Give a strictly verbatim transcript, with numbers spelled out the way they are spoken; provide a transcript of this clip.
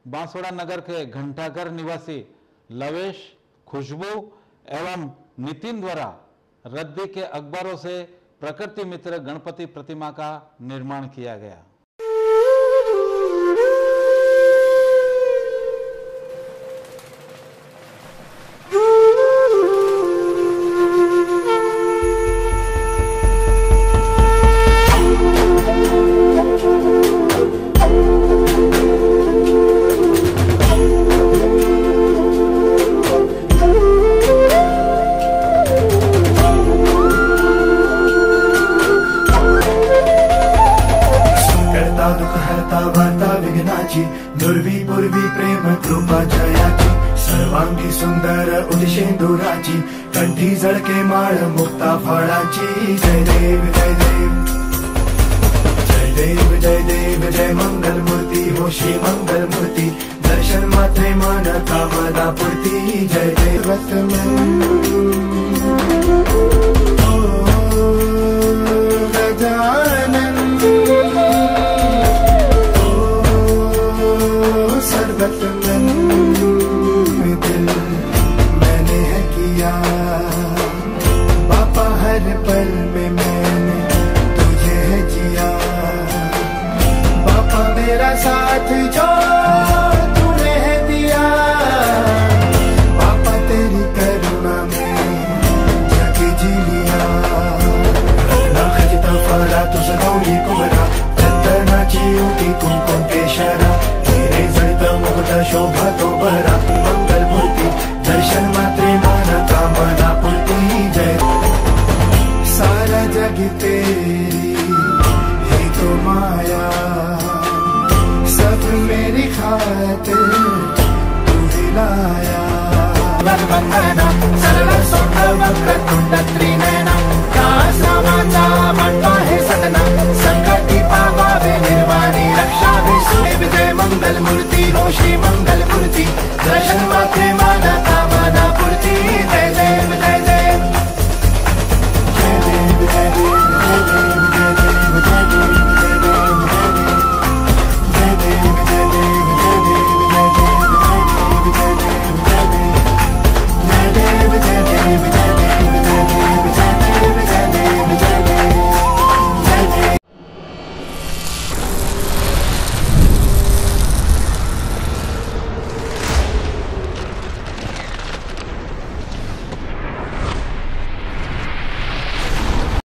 बांसवाड़ा नगर के घंटाघर निवासी लवेश, खुशबू एवं नितिन द्वारा रद्दी के अखबारों से प्रकृति मित्र गणपति प्रतिमा का निर्माण किया गया। दुर्वी पूर्वी प्रेम कृपा जयाची सर्वांगी सुंदर उदिशेंदुराची कंठी जळके माळ मुक्ता फळाची। जय देव जय देव जय देव जय देव जय मंगल मूर्ती हो श्री मंगल मूर्ती दर्शन मात्रे मन कामना पूर्ती। जय देव मैंने है किया पापा हर पल में मैंने तुझे है जिया पापा मेरा साथ जो तूने है दिया पापा तेरी करुणा में जग जी लिया। ना खजिता फरा तुझ गौरी कुमरा चंदनाची उठी कुंकुम केशरा शोभा तो बरा मंगल मूर्ति दर्शन मात्रे मन कामना पूर्ति। जय सारा जग तेरी है तो माया सब मेरी खातिर तू हिलाया। सर्व सुंदर वक्रतुंड त्रिनयन